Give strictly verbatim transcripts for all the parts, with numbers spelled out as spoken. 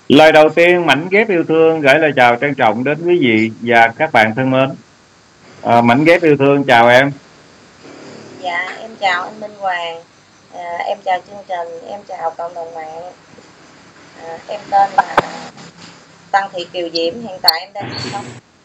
Lời đầu tiên, Mảnh Ghép Yêu Thương gửi lời chào trân trọng đến quý vị và các bạn thân mến. À, Mảnh Ghép Yêu Thương chào em. Dạ, em chào anh Minh Hoàng, à, em chào chương trình, em chào cộng đồng mạng. À, em tên là Tăng Thị Kiều Diễm, hiện tại em đang sinh sống.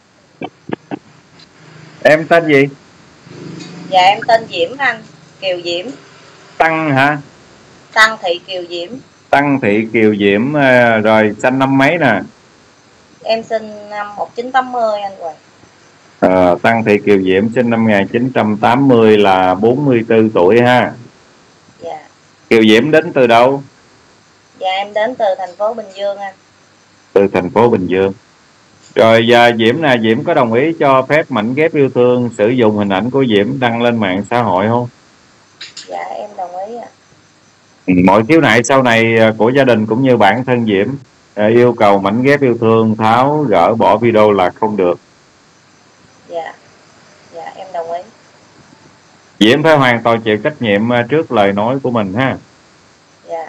Em tên gì? Dạ, em tên Diễm anh, Kiều Diễm. Tăng hả? Tăng Thị Kiều Diễm. Tăng Thị Kiều Diễm, à, rồi sinh năm mấy nè? Em sinh năm một nghìn chín trăm tám mươi anh Hoàng. À, Tăng Thị Kiều Diễm sinh năm một nghìn chín trăm tám mươi là bốn mươi tư tuổi ha. Dạ. Kiều Diễm đến từ đâu? Dạ, em đến từ thành phố Bình Dương anh. Từ thành phố Bình Dương. Rồi và Diễm nè, Diễm có đồng ý cho phép Mảnh Ghép Yêu Thương sử dụng hình ảnh của Diễm đăng lên mạng xã hội không? Dạ, em đồng ý ạ. Mọi khiếu nại sau này của gia đình cũng như bản thân Diễm yêu cầu Mảnh Ghép Yêu Thương tháo gỡ bỏ video là không được. Dạ, dạ em đồng ý. Diễm phải hoàn toàn chịu trách nhiệm trước lời nói của mình ha. Dạ.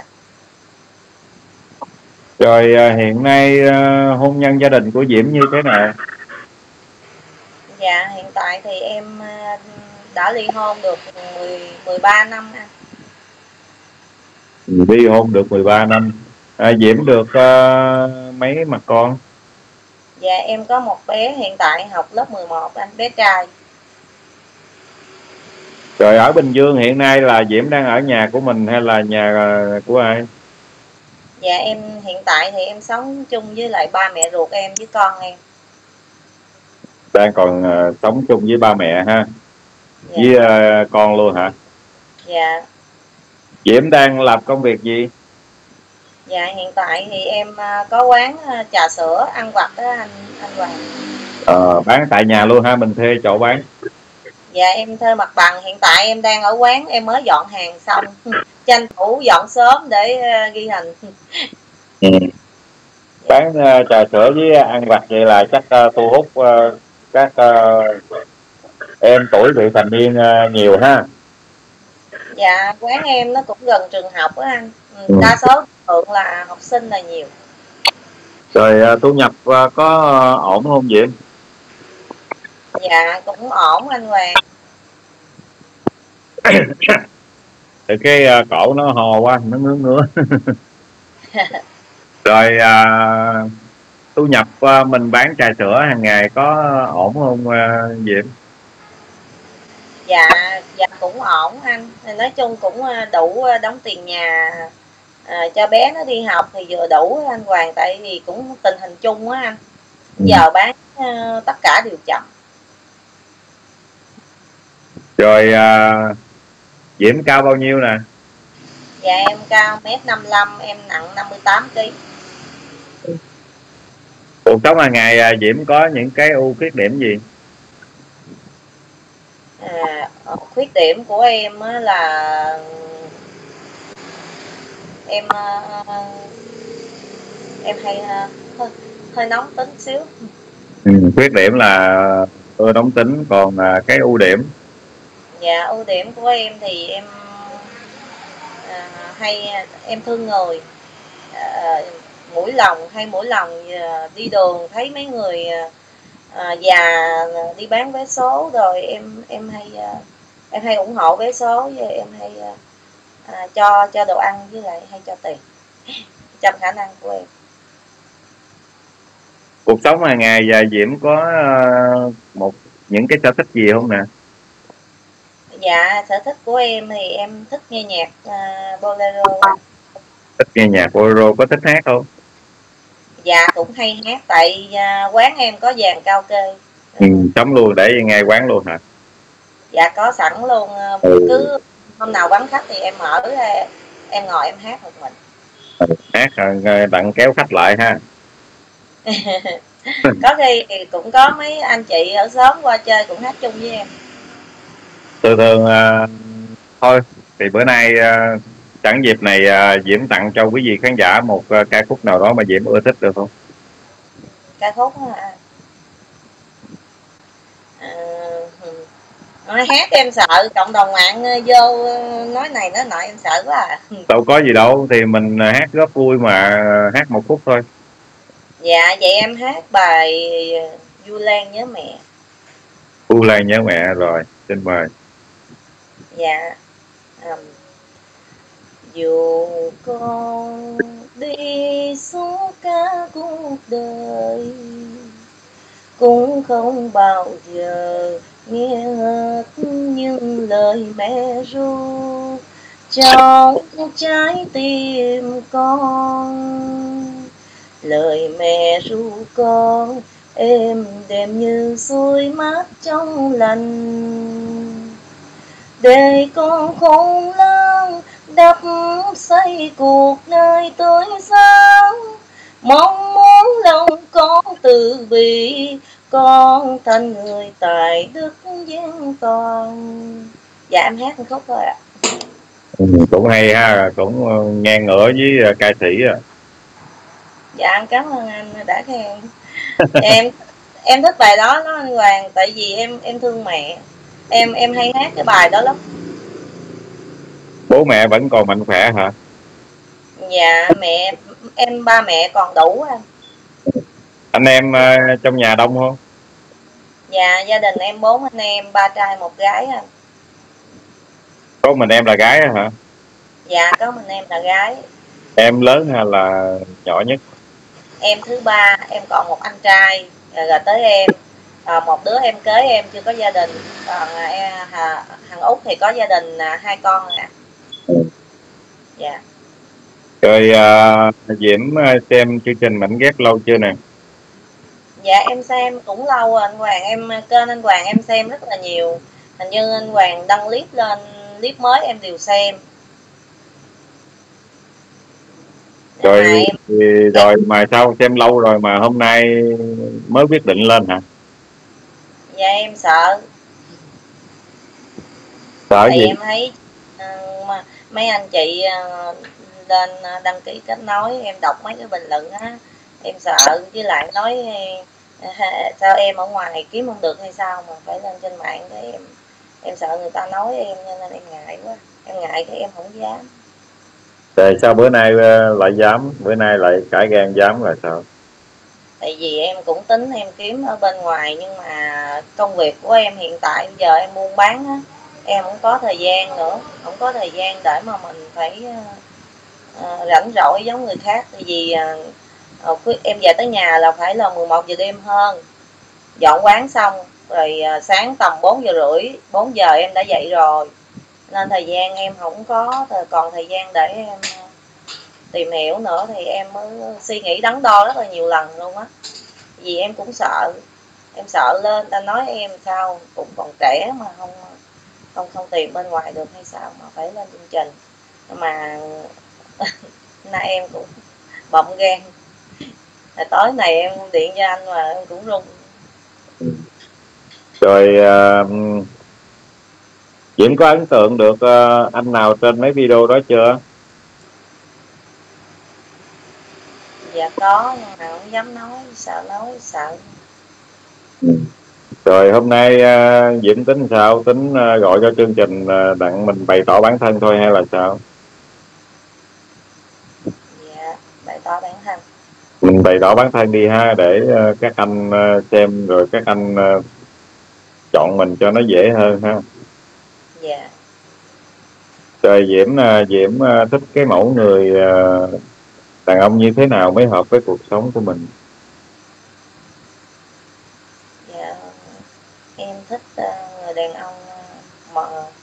Rồi hiện nay hôn nhân gia đình của Diễm như thế nào? Dạ, hiện tại thì em đã ly hôn được mười ba năm anh. Ly hôn được mười ba năm. À, Diễm được uh, mấy mặt con? Dạ em có một bé hiện tại học lớp mười một anh, bé trai. Rồi ở Bình Dương hiện nay là Diễm đang ở nhà của mình hay là nhà của ai? Dạ em hiện tại thì em sống chung với lại ba mẹ ruột em với con em. Đang còn uh, sống chung với ba mẹ ha. Dạ. Với uh, con luôn hả? Dạ. Diễm đang làm công việc gì? Dạ hiện tại thì em uh, có quán uh, trà sữa ăn vặt đó anh anh Hoàng. Ờ, bán tại nhà luôn ha, mình thuê chỗ bán? Dạ em thuê mặt bằng, hiện tại em đang ở quán, em mới dọn hàng xong tranh thủ dọn sớm để uh, ghi hình. Ừ. Bán uh, trà sữa với ăn vặt vậy là chắc uh, thu hút uh, các uh, em tuổi vị thành niên uh, nhiều ha. Dạ quán em nó cũng gần trường học á anh, ừ. Đa số thường là học sinh là nhiều. Rồi uh, thu nhập uh, có uh, ổn không Diễm? Dạ cũng ổn anh Hoàng. Thì cái uh, cổ nó hò quá, nó ngứa ngứa. Rồi uh, thu nhập uh, mình bán trà sữa hàng ngày có ổn không uh, Diễm? Dạ, dạ cũng ổn anh. Nói chung cũng đủ đóng tiền nhà à, cho bé nó đi học thì vừa đủ anh Hoàng, tại vì cũng tình hình chung á anh. Giờ bán uh, tất cả đều chậm. Rồi uh, Diễm cao bao nhiêu nè? Dạ em cao mét năm mươi lăm, em nặng năm mươi tám ki lô gam. Cuộc sống hàng ngày uh, Diễm có những cái ưu khuyết điểm gì? À, khuyết điểm của em là em em hay hơi, hơi nóng tính xíu. Ừ, khuyết điểm là tôi nóng tính, còn cái ưu điểm? Dạ ưu điểm của em thì em à, hay em thương người, à, mũi lòng hay mũi lòng à, đi đường thấy mấy người à, già đi bán vé số rồi em em hay à, em hay ủng hộ vé số, với em hay à, cho cho đồ ăn với lại hay cho tiền trong khả năng của em. Cuộc sống hàng ngày và Diễm có uh, một những cái sở thích gì không nè? Dạ sở thích của em thì em thích nghe nhạc uh, bolero. Thích nghe nhạc bolero, có thích hát không? Dạ cũng hay hát, tại uh, quán em có dàn cao kê. Ừ, trống luôn để ngay quán luôn hả? Dạ có sẵn luôn, uh, ừ. Cứ hôm nào vắng khách thì em mở ra, em ngồi em hát một mình. Ừ, hát rồi bạn kéo khách lại ha. Có khi thì cũng có mấy anh chị ở xóm qua chơi cũng hát chung với em. Thường thường uh, thôi thì bữa nay uh, sẵn dịp này uh, Diễm tặng cho quý vị khán giả một uh, ca khúc nào đó mà Diễm ưa thích được không? Ca khúc hả? À, hát em sợ cộng đồng mạng vô nói này nói nọ, em sợ quá à. Đâu có gì đâu, thì mình hát góp vui mà, hát một khúc thôi. Dạ vậy em hát bài Du Lan nhớ mẹ. U Lan nhớ mẹ, rồi xin mời. Dạ um, dù con đi suốt cả cuộc đời cũng không bao giờ nghe hết những lời mẹ ru trong trái tim con. Lời mẹ ru con êm đềm như suối mát trong lành, để con khôn lớn đắp xây cuộc đời tươi sáng. Mong muốn lòng con từ bi, con thành người tài đức vẹn toàn. Dạ em hát một khúc thôi ạ. Ừ, cũng hay ha, cũng nghe ngửa với ca sĩ à. Dạ em cảm ơn anh đã khen. em em thích bài đó đó anh Hoàng, tại vì em em thương mẹ, em em hay hát cái bài đó lắm. Bố mẹ vẫn còn mạnh khỏe hả? Dạ mẹ em ba mẹ còn đủ anh. Anh em uh, trong nhà đông không? Dạ gia đình em bốn anh em, ba trai một gái anh. Có mình em là gái hả? Dạ có mình em là gái. Em lớn hay là nhỏ nhất? Em thứ ba, em còn một anh trai rồi, rồi tới em. À, một đứa em kế em chưa có gia đình, còn em, à, thằng Út thì có gia đình à, hai con rồi ạ. Ừ. Dạ. Rồi uh, Diễm xem chương trình Mảnh Ghép lâu chưa nè? Dạ em xem cũng lâu rồi anh Hoàng, em kênh anh Hoàng em xem rất là nhiều. Hình như anh Hoàng đăng clip lên, clip mới em đều xem. Rồi Mà em, thì, rồi em... mà sao xem lâu rồi mà hôm nay mới quyết định lên hả? Dạ em sợ. Sợ Thì gì? em thấy uh, mấy anh chị uh, lên đăng ký kết nối, em đọc mấy cái bình luận á, em sợ, với lại nói uh, sao em ở ngoài kiếm không được hay sao mà phải lên trên mạng, cái em em sợ người ta nói em nên em ngại quá, em ngại cái em không dám. Tại sao bữa nay lại dám, bữa nay lại cãi gan dám là sao? Tại vì em cũng tính em kiếm ở bên ngoài, nhưng mà công việc của em hiện tại bây giờ em buôn bán á, em không có thời gian nữa, không có thời gian để mà mình phải uh, rảnh rỗi giống người khác. Tại vì uh, em về tới nhà là phải là mười một giờ đêm hơn, dọn quán xong rồi uh, sáng tầm bốn giờ rưỡi bốn giờ em đã dậy rồi, nên thời gian em không có còn thời gian để em tìm hiểu nữa, thì em mới suy nghĩ đắn đo rất là nhiều lần luôn á. Vì em cũng sợ, em sợ lên ta nói em sao cũng còn trẻ mà không không không tìm bên ngoài được hay sao mà phải lên chương trình. Nhưng mà nay em cũng bậm gan, tối này em điện cho anh mà em cũng run. Rồi uh, Diễm có ấn tượng được uh, anh nào trên mấy video đó chưa? Dạ có, nhưng mà không dám nói, sợ nói sợ. Rồi hôm nay uh, Diễm tính sao? Tính uh, gọi cho chương trình uh, đặng mình bày tỏ bản thân thôi hay là sao? Dạ, bày tỏ bản thân. Mình bày tỏ bản thân đi ha, để uh, các anh uh, xem rồi các anh uh, chọn mình cho nó dễ hơn ha. Dạ. Rồi Diễm uh, Diễm uh, thích cái mẫu người uh, đàn ông như thế nào mới hợp với cuộc sống của mình? Dạ, em thích uh, người đàn ông mà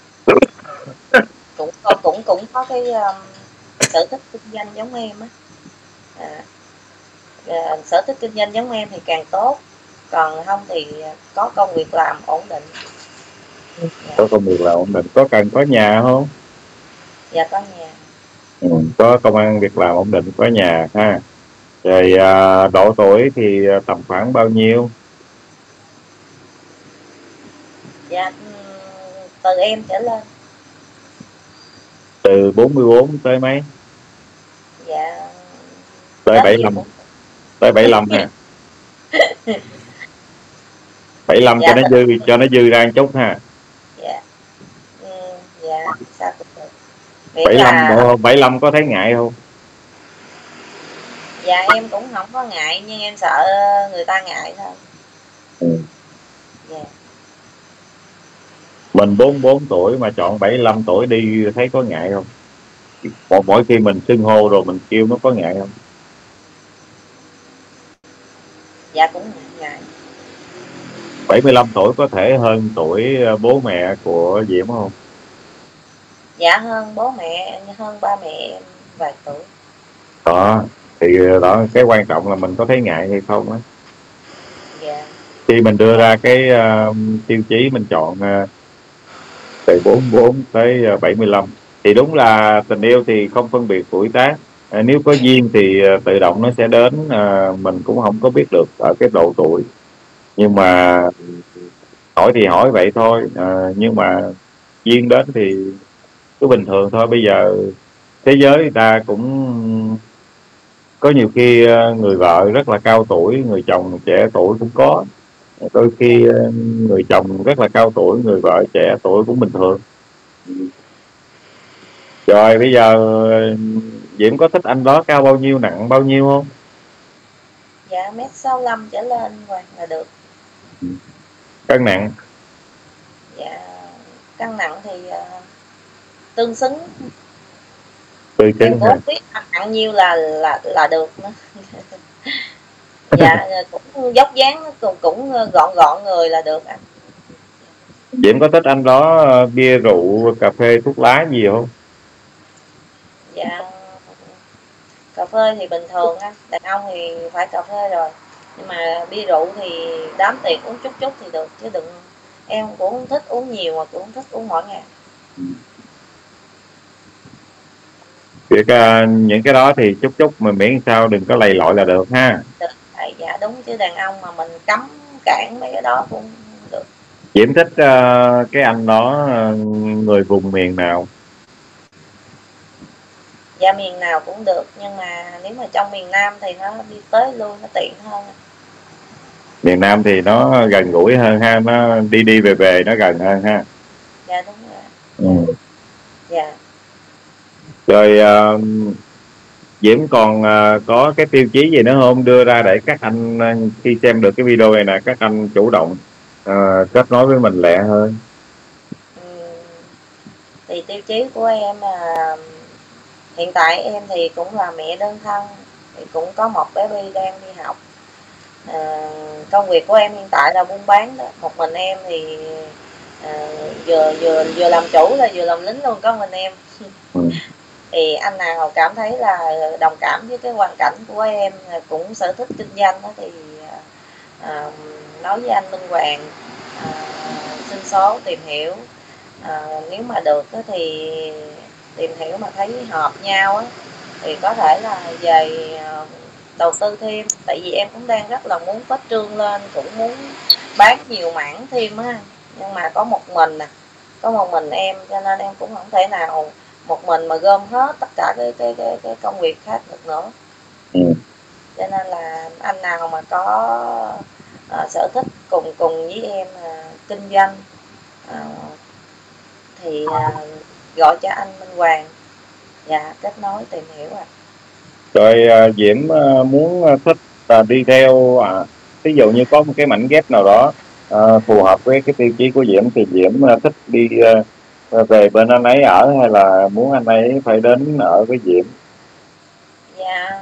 cũng cũng cũng có cái um, sở thích kinh doanh giống em á. À, à, sở thích kinh doanh giống em thì càng tốt, còn không thì có công việc làm ổn định. Dạ. Có công việc làm ổn định, có cần có nhà không? Dạ có nhà. Ừ, có công ăn việc làm ổn định, có nhà ha. Rồi à, độ tuổi thì tầm khoảng bao nhiêu? Dạ từ em trở lên. Từ bốn mươi bốn tới mấy? Dạ Tới bảy mươi lăm. Cũng... tới bảy mươi lăm ha. bảy mươi lăm dạ, cho nó dư, cho nó dư ra một chút ha. Dạ. Ừ, dạ sao cũng được. bảy mươi lăm là... bảy mươi lăm có thấy ngại không? Dạ em cũng không có ngại, nhưng em sợ người ta ngại thôi. Ừ. Dạ. Mình bốn mươi bốn tuổi mà chọn bảy mươi lăm tuổi đi thấy có ngại không? Mỗi, mỗi khi mình xưng hô rồi mình kêu nó có ngại không? Dạ cũng ngại. bảy mươi lăm tuổi có thể hơn tuổi ờ, bố mẹ của Diễm không? Dạ hơn bố mẹ, hơn ba mẹ em vài tuổi. Đó, thì đó cái quan trọng là mình có thấy ngại hay không á. Dạ. Khi mình đưa ra cái uh, tiêu chí mình chọn uh, từ bốn mươi bốn tới uh, bảy mươi lăm thì đúng là tình yêu thì không phân biệt tuổi tác. À, nếu có duyên thì uh, tự động nó sẽ đến, uh, mình cũng không có biết được ở cái độ tuổi, nhưng mà hỏi thì hỏi vậy thôi. Uh, nhưng mà duyên đến thì cứ bình thường thôi. Bây giờ thế giới người ta cũng có nhiều khi uh, người vợ rất là cao tuổi, người chồng trẻ tuổi cũng có. Đôi Dạ. khi uh, người chồng rất là cao tuổi, người vợ trẻ tuổi cũng bình thường. Rồi bây giờ Diễm có thích anh đó cao bao nhiêu, nặng bao nhiêu không? Dạ mét sáu lăm trở lên Hoàng là được. Cân nặng? Dạ cân nặng thì uh, tương xứng. Từ Em chừng cũng hả? không biết nặng nhiêu là là là được nữa. Dạ cũng dốc dáng cũng cũng gọn gọn người là được anh. Diễm có thích anh đó uh, bia rượu cà phê thuốc lá gì không? Dạ cà phê thì bình thường anh, đàn ông thì phải cà phê rồi, nhưng mà bia rượu thì đám tiệc uống chút chút thì được, chứ đừng, em cũng không thích uống nhiều mà cũng không thích uống mỗi ngày. Việc uh, những cái đó thì chút chút mà miễn sao đừng có lầy lội là được ha. Được. Dạ đúng, chứ đàn ông mà mình cấm cản mấy cái đó cũng không được. Diễm thích uh, cái anh đó uh, người vùng miền nào? Dạ miền nào cũng được, nhưng mà nếu mà trong miền Nam thì nó đi tới luôn nó tiện hơn. Miền Nam thì nó gần gũi hơn ha, nó đi đi về về nó gần hơn ha. Dạ đúng rồi. Ừ. Dạ. Rồi uh, Diễm còn uh, có cái tiêu chí gì nữa không, đưa ra để các anh uh, khi xem được cái video này nè, các anh chủ động uh, kết nối với mình lẹ hơn? Ừm, thì tiêu chí của em là hiện tại em thì cũng là mẹ đơn thân, thì cũng có một bé Bi đang đi học. À, công việc của em hiện tại là buôn bán đó, một mình em thì à, vừa vừa vừa làm chủ là vừa làm lính luôn, có mình em. Ừ. Thì anh nào cảm thấy là đồng cảm với cái hoàn cảnh của em, cũng sở thích kinh doanh đó, thì à, nói với anh Minh Hoàng, à, xin số tìm hiểu. À, nếu mà được thì tìm hiểu mà thấy hợp nhau á, thì có thể là về đầu tư thêm, tại vì em cũng đang rất là muốn phát trương lên, cũng muốn bán nhiều mảng thêm á, nhưng mà có một mình nè, có một mình em, cho nên em cũng không thể nào một mình mà gom hết tất cả cái cái cái, cái công việc khác được nữa. Ừ. Cho nên là anh nào mà có uh, sở thích cùng cùng với em uh, kinh doanh uh, thì uh, gọi cho anh Minh Hoàng, và kết nối tìm hiểu ạ. À. Rồi uh, Diễm uh, muốn uh, thích uh, đi theo uh, ví dụ như có một cái mảnh ghép nào đó uh, phù hợp với cái tiêu chí của Diễm, thì Diễm uh, thích đi uh, về bên anh ấy ở, hay là muốn anh ấy phải đến ở với Diễm? Dạ,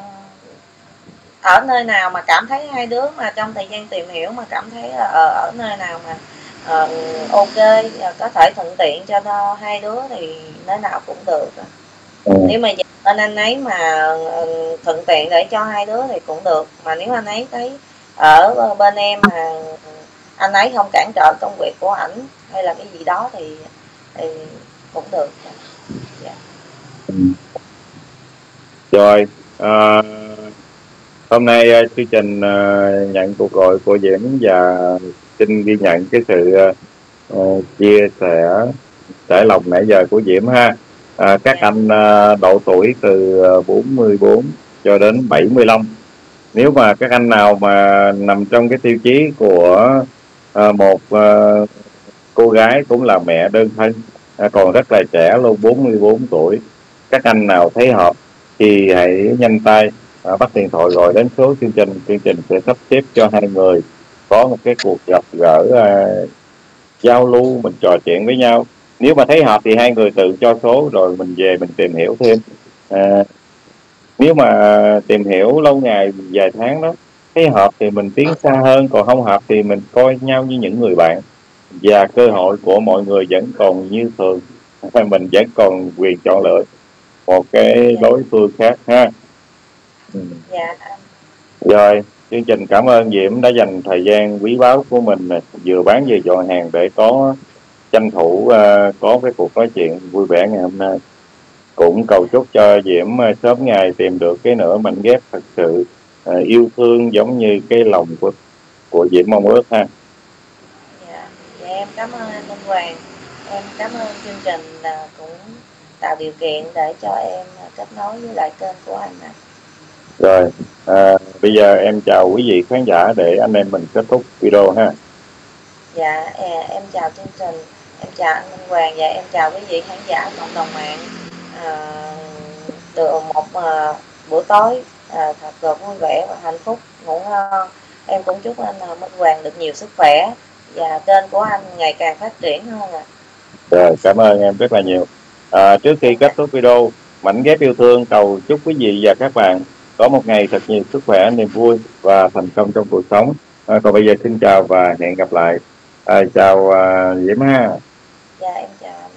ở nơi nào mà cảm thấy hai đứa mà trong thời gian tìm hiểu mà cảm thấy là ở, ở nơi nào mà uh, ok, có thể thuận tiện cho nó, hai đứa thì nơi nào cũng được. Ừ. Nếu mà bên anh ấy mà thuận tiện để cho hai đứa thì cũng được, mà nếu anh ấy thấy ở bên em mà anh ấy không cản trở công việc của ảnh hay là cái gì đó thì, thì cũng được. Dạ. Ừ. Rồi uh, hôm nay uh, chương trình uh, nhận cuộc gọi của Diễm và xin ghi nhận cái sự uh, chia sẻ trải lòng nãy giờ của Diễm ha. À, các Dạ. anh uh, độ tuổi từ bốn mươi bốn cho đến bảy mươi lăm, nếu mà các anh nào mà nằm trong cái tiêu chí của uh, một uh, cô gái cũng là mẹ đơn thân, uh, còn rất là trẻ luôn, bốn mươi bốn tuổi, các anh nào thấy hợp thì hãy nhanh tay à, bắt điện thoại gọi đến số chương trình, chương trình sẽ sắp xếp cho hai người có một cái cuộc gặp gỡ, à, giao lưu, mình trò chuyện với nhau. Nếu mà thấy hợp thì hai người tự cho số rồi mình về mình tìm hiểu thêm. À, nếu mà tìm hiểu lâu ngày vài tháng đó, thấy hợp thì mình tiến xa hơn, còn không hợp thì mình coi nhau như những người bạn, và cơ Dạ. hội của mọi người vẫn còn như thường. Mình vẫn còn quyền chọn lựa một cái Dạ. đối phương khác ha. Ừ. Dạ anh. Rồi, chương trình cảm ơn Diễm đã dành thời gian quý báu của mình nè, vừa bán vừa dọn hàng để có tranh thủ uh, có cái cuộc nói chuyện vui vẻ ngày hôm nay. Cũng cầu chúc cho Diễm uh, sớm ngày tìm được cái nửa mảnh ghép thật sự uh, yêu thương giống như cái lòng của của Diễm mong ước ha. Dạ. Dạ em cảm ơn anh Minh Hoàng. Em cảm ơn chương trình là cũng tạo điều kiện để cho em kết nối với lại kênh của anh ạ. Rồi, à, bây giờ em chào quý vị khán giả để anh em mình kết thúc video ha. Dạ, em chào chương trình, em chào anh Minh Hoàng và em chào quý vị khán giả cộng đồng mạng. À, được một uh, buổi tối à, thật là vui vẻ và hạnh phúc, ngủ ngon. Em cũng chúc anh uh, Minh Hoàng được nhiều sức khỏe và kênh của anh ngày càng phát triển hơn ạ. À. Rồi, cảm ơn em rất là nhiều. À, trước khi kết thúc video, mảnh ghép yêu thương cầu chúc quý vị và các bạn có một ngày thật nhiều sức khỏe, niềm vui và thành công trong cuộc sống. À, còn bây giờ xin chào và hẹn gặp lại. À, chào à, Diễm ha. Dạ em chào.